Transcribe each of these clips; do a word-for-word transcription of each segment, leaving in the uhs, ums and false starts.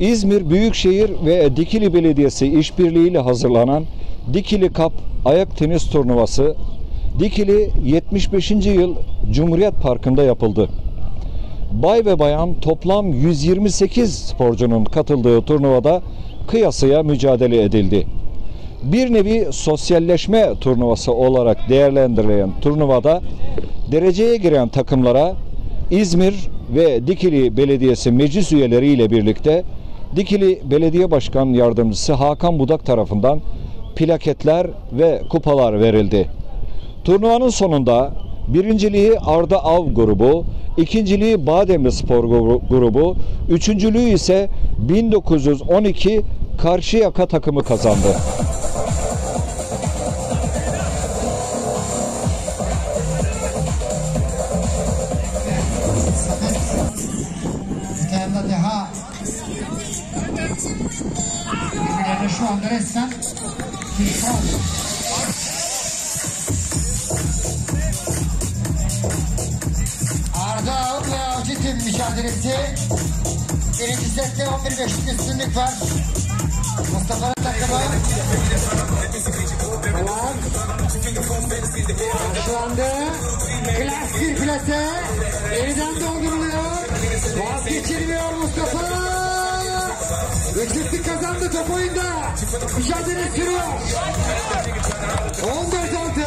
İzmir Büyükşehir ve Dikili Belediyesi işbirliğiyle hazırlanan Dikili Cup ayak tenis turnuvası Dikili yetmiş beşinci yıl Cumhuriyet Parkı'nda yapıldı. Bay ve bayan toplam yüz yirmi sekiz sporcunun katıldığı turnuvada kıyasıya mücadele edildi. Bir nevi sosyalleşme turnuvası olarak değerlendirilen turnuvada dereceye giren takımlara İzmir ve Dikili Belediyesi meclis üyeleri ile birlikte Dikili Belediye Başkan Yardımcısı Hakan Budak tarafından plaketler ve kupalar verildi. Turnuvanın sonunda birinciliği Arda Av grubu, ikinciliği Bademli Spor grubu, üçüncülüğü ise bin dokuz yüz on iki Karşıyaka takımı kazandı. Deha birbirlerine şu anda resmen Arda Av ve Avcı Tim mücadelesi. Birinci sette on bir beşlik üstünlük var. Mustafa'nın takımı karşılandı. Klas bir plase yeniden dolduruluyor. Vazgeçilmiyor Mustafa. Üçlük kazandı top oyunda. Mücadele sürüyor. on dört altı.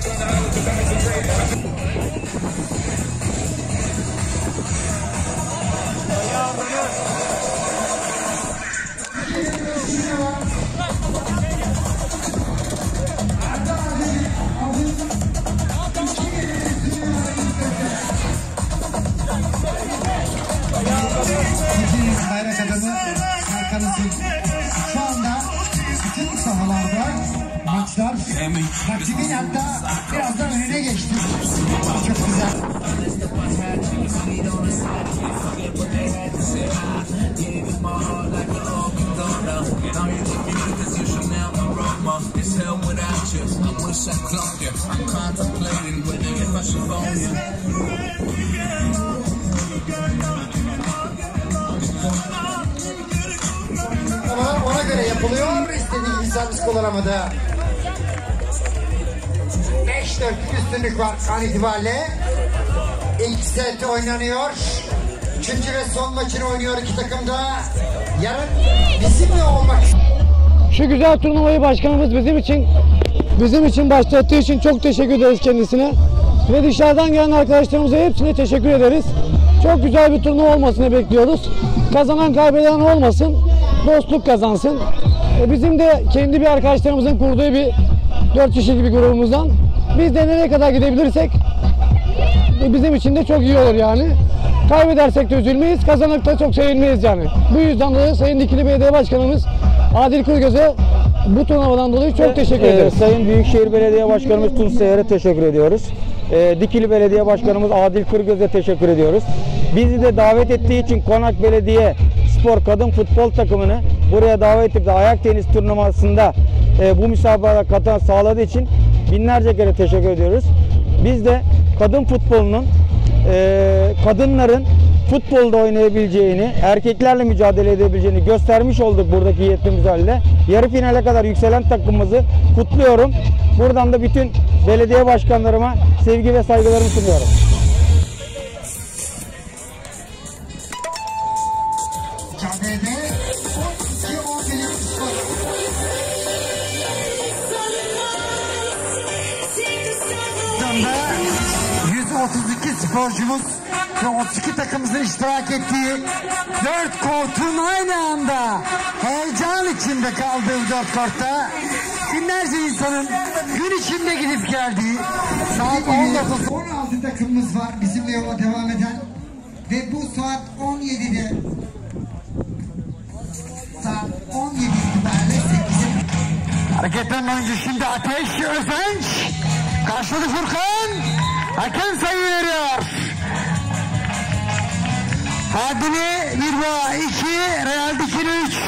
Bayrak adamı Hakan Isın. Şu anda bütün sahalarda maçlar rakibin hatta biraz da önüne geçti. Çok güzel. Ama ona göre yapılıyor. İstediği gibi servis kullanamadı. beş dörtlük üstünlük var an itibariyle. İlk set oynanıyor. Üçüncü ve son maçını oynuyor iki takım da. Yarın bizimle olmak. Şu güzel turnuvayı başkanımız bizim için bizim için başlattığı için çok teşekkür ederiz kendisine. Ve dışarıdan gelen arkadaşlarımıza hepsine teşekkür ederiz. Çok güzel bir turnuva olmasını bekliyoruz. Kazanan kaybeden olmasın. Dostluk kazansın. E bizim de kendi bir arkadaşlarımızın kurduğu bir dört kişilik bir grubumuzdan biz de nereye kadar gidebilirsek e bizim için de çok iyi olur yani. Kaybedersek de üzülmeyiz, kazanıp da çok sevinmeyiz yani. Bu yüzden dolayı Sayın Dikili Belediye Başkanımız Adil Kırgöz'e bu turnuvadan dolayı çok teşekkür ederiz. Ee, Sayın Büyükşehir Belediye Başkanımız Tunç Seher'e teşekkür ediyoruz. Ee, Dikili Belediye Başkanımız Adil Kırgöz'e teşekkür ediyoruz. Bizi de davet ettiği için Konak Belediye Spor Kadın Futbol takımını buraya davet edip de ayak tenis turnuvasında e, bu müsabakada katan sağladığı için binlerce kere teşekkür ediyoruz. Biz de kadın futbolunun e, kadınların futbolda oynayabileceğini, erkeklerle mücadele edebileceğini göstermiş olduk buradaki yetli mücadelede. Yarı finale kadar yükselen takımımızı kutluyorum. Buradan da bütün belediye başkanlarıma sevgi ve saygılarımı sunuyorum. yüz otuz iki sporcumuz ve otuz iki takımımızın iştirak ettiği dört kortun aynı anda heyecan içinde kaldığı dört kortta binlerce insanın gün içinde gidip geldiği saat on dokuz on altı takımımız var bizimle yola devam eden ve bu saat on yedide saat on yedi itibariyle sekize hareketten önce şimdi Ateş Özenç karşıladı Furkan. Hakem sayı veriyor. Hadini Mirva iki, Real Dikili üç.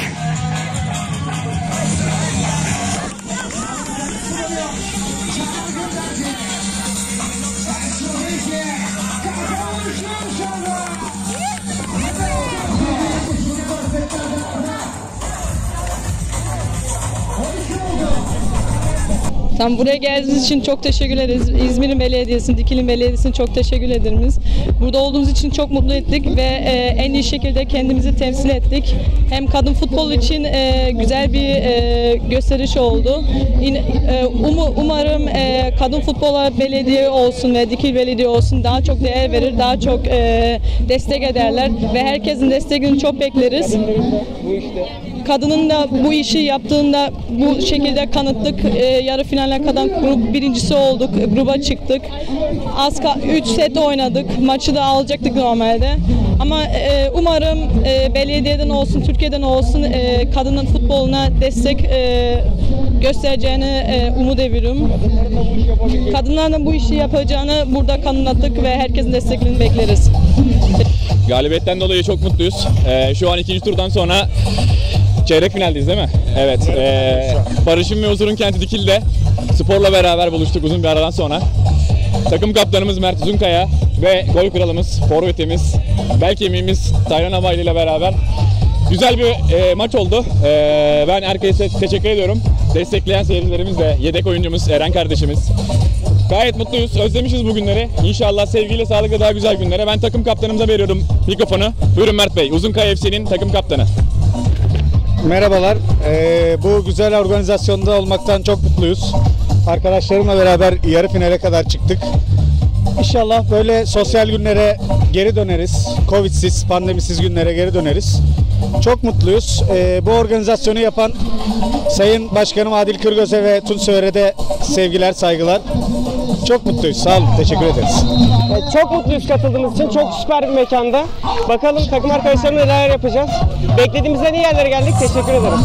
Tam buraya geldiğiniz için çok teşekkür ederiz. İzmir'in Belediyesi'nin, Dikili Belediyesi'ne çok teşekkür ederiz. Burada olduğumuz için çok mutlu ettik ve e, en iyi şekilde kendimizi temsil ettik. Hem kadın futbol için e, güzel bir e, gösteriş oldu. İn, e, um, umarım e, kadın futbola belediye olsun ve Dikili Belediye olsun daha çok değer verir, daha çok e, destek ederler ve herkesin desteğini çok bekleriz. Kadının da bu işi yaptığında bu şekilde kanıtlık. E, yarı finale kadar grup birincisi olduk. Gruba çıktık. Az üç set oynadık. Maçı da alacaktık normalde. Ama e, umarım e, belediyeden olsun, Türkiye'den olsun e, kadının futboluna destek e, göstereceğini e, umut ediyorum. Kadınların da bu işi yapacağını burada kanıtladık ve herkesin desteklerini bekleriz. Galibiyetten dolayı çok mutluyuz. Ee, şu an ikinci turdan sonra çeyrek finaldeyiz değil mi? Evet. Ee, Barış'ın ve Huzur'un kenti Dikili'de sporla beraber buluştuk uzun bir aradan sonra. Takım kaptanımız Mert Uzunkaya ve gol kralımız, forvetimiz, bel kemiğimiz Taylan Havaylı ile beraber güzel bir e, maç oldu. E, ben herkese teşekkür ediyorum. Destekleyen seyircilerimiz de, yedek oyuncumuz Eren kardeşimiz. Gayet mutluyuz, özlemişiz bu günleri. İnşallah sevgiyle, sağlıkla daha güzel günlere. Ben takım kaptanımıza veriyorum mikrofonu. Buyurun Mert Bey, Uzunkaya F C'nin takım kaptanı. Merhabalar, ee, bu güzel organizasyonda olmaktan çok mutluyuz. Arkadaşlarımla beraber yarı finale kadar çıktık. İnşallah böyle sosyal günlere geri döneriz. Covid'siz, pandemisiz günlere geri döneriz. Çok mutluyuz. Ee, bu organizasyonu yapan Sayın Başkanım Adil Kırgöz'e ve Tunsever'e de sevgiler, saygılar. Çok mutluyuz. Sağ olun. Teşekkür ederiz. Çok mutluyuz katıldığımız için. Çok süper bir mekanda. Bakalım takım arkadaşlarımla neler yapacağız. Beklediğimizden iyi yerlere geldik. Teşekkür ederim.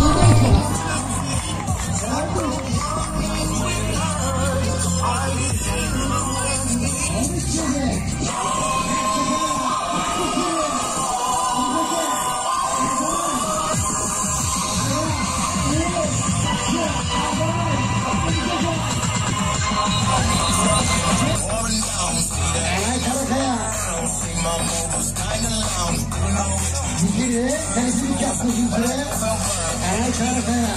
Dikili, temizlik yaptığı üzere Eray Karakaya.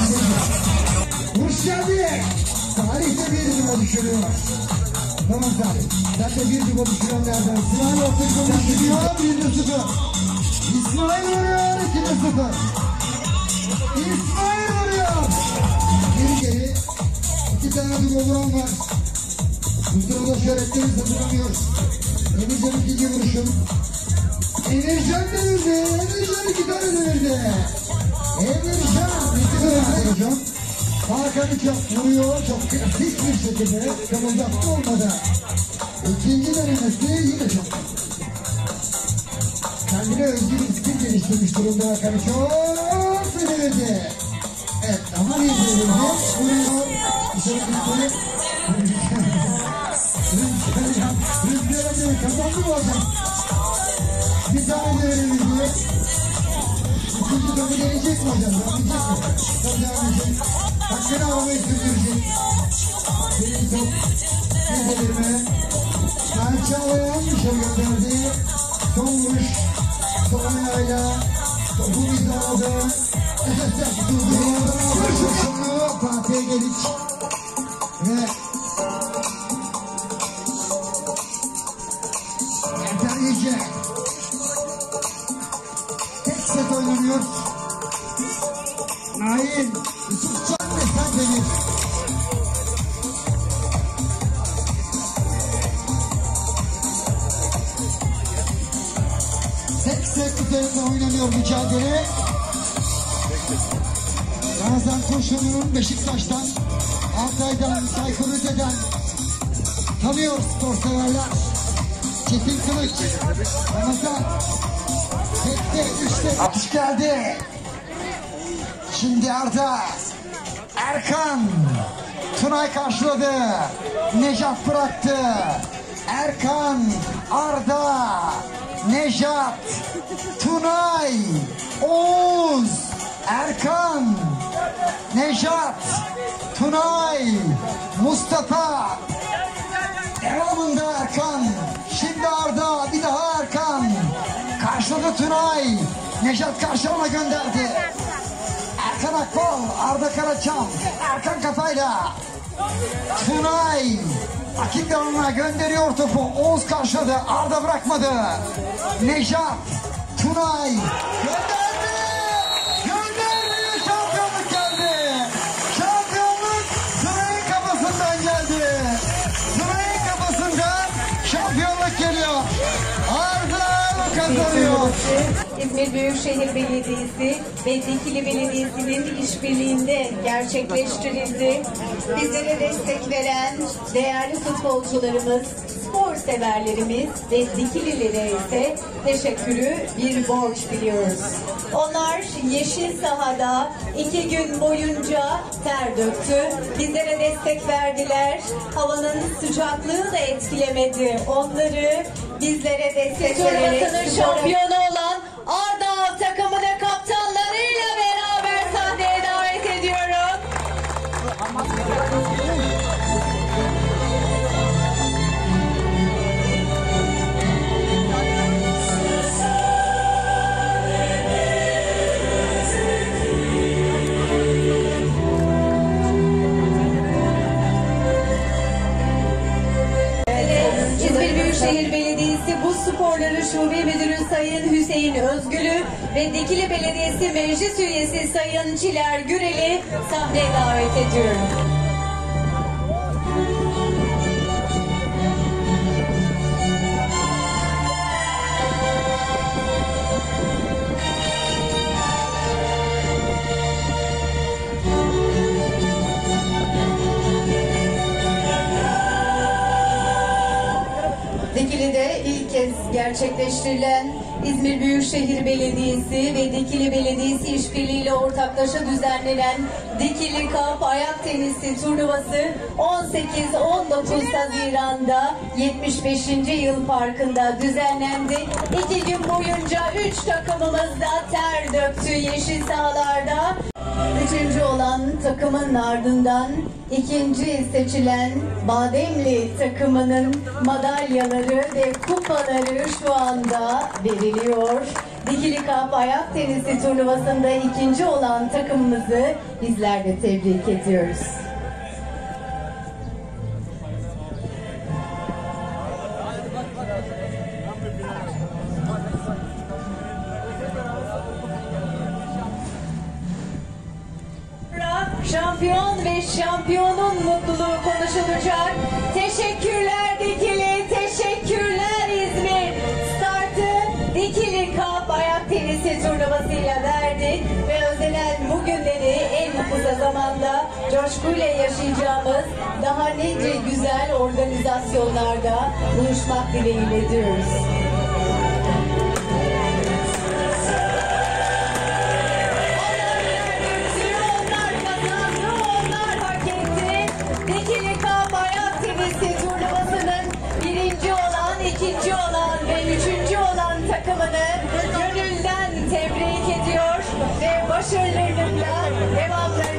Hoş geldin. Tarihte bir numara düşürüyor. Tamam tabii. Zaten bir numara düşürenlerden. İsmail orta düşürüyor. bir sıfır. İsmail vuruyor. iki sıfır. İsmail vuruyor. Geri geri. İki tane de golü var. Bu sırada şöhretleri hazırlanıyor. Emircan ikinci vuruşun. Emircan devirdi. Emircan iki tane devirdi. Emircan iki tane Emircan. Hakan çok vuruyor. Çok klasik bir şekilde. Kımıldattı olmadı. İkinci denemesi yine çok. Kendine özgü bir stil geliştirmiş durumda Hakan çok devirdi. Evet ama iyi devirdi. Vuruyor. Dışarı gitti. Rüzgar, rüzgar diye kazandı mı hocam? Bir tane de verebildi. İkinci topu gelecek mi hocam? Devam edecek mi? Tabii devam edecek. Hakkını almayı sürdürecek. Birinci top. Bir devirme. Merçaoyan dışarı gönderdi. Son vuruş. Son ayağıyla. Topu izlanadı. Esas yaptı. Vuruşunu Fatih'e gelik. Ve İyice. Tek set oynanıyor. Nail. Yusuf Can ve Sandemir. Tek set üzerinde oynanıyor mücadele. Ramazan Kurşunlu'nun Beşiktaş'tan, Altay'dan, Sayko Rize'den tanıyor spor severler. Çetin Kılıç, Ramazan, tekte, üçte, atış geldi. Şimdi Arda, Erkan, Tunay karşıladı, Nejat bıraktı. Erkan, Arda, Nejat, Tunay, Oğuz, Erkan, Nejat, Tunay, Mustafa. Devamında Erkan. Şimdi Arda, bir daha Erkan. Karşıladı Tunay. Nejat karşılama gönderdi. Erkan Akbol, Arda Karaçam. Erkan kafayla. Tunay Akit alanına gönderiyor topu. Oğuz karşıladı. Arda bırakmadı. Nejat. Tunay gönderdi. Gönderdi. Şampiyonluk geldi. Şampiyonluk Tunay'ın kafasından geldi. Tunay'ın kafasından şampiyonluk geliyor. Arda kazanıyor. İzmir Büyükşehir Belediyesi ve Dikili Belediyesi'nin işbirliğinde gerçekleştirildi. Bizlere destek veren değerli futbolcularımız, spor severlerimiz ve Dikililere ise teşekkürü bir borç biliyoruz. Onlar yeşil sahada iki gün boyunca ter döktü. Bizlere destek verdiler. Havanın sıcaklığı da etkilemedi onları. Bizlere destek vererek şampiyonu olan Arda takımını kaptanlarıyla beraber sahneye davet ediyorum. İzmir Büyükşehir Belediyesi Bu Sporları Şube Müdürü Sayın Hüseyin Özgül'ü ve Dikili Belediyesi Meclis Üyesi Sayın Çiler Gürel'i sahneye davet ediyorum. Dikili'de ilk kez gerçekleştirilen İzmir Büyükşehir Belediyesi ve Dikili Belediyesi işbirliğiyle ortaklaşa düzenlenen Dikili Cup ayak tenisi turnuvası on sekiz on dokuz Haziran'da yetmiş beşinci yıl parkında düzenlendi. İki gün boyunca üç takımımız da ter döktü yeşil sahalarda. Üçüncü olan takımın ardından ikinci seçilen Bademli takımının madalyaları ve kupaları şu anda veriliyor. Dikili Cup ayak tenisi turnuvasında ikinci olan takımımızı bizler de tebrik ediyoruz. Şampiyon ve şampiyonun mutluluğu konuşulacak. Teşekkürler Dikili, teşekkürler İzmir. Startı Dikili Cup ayak tenisi turnuvasıyla verdik ve özlenen bu günleri en kısa zamanda coşkuyla yaşayacağımız daha nice güzel organizasyonlarda buluşmak dileğiyle diyoruz. İkinci olan ve üçüncü olan takımını gönülden tebrik ediyor ve başarılarının da devamlı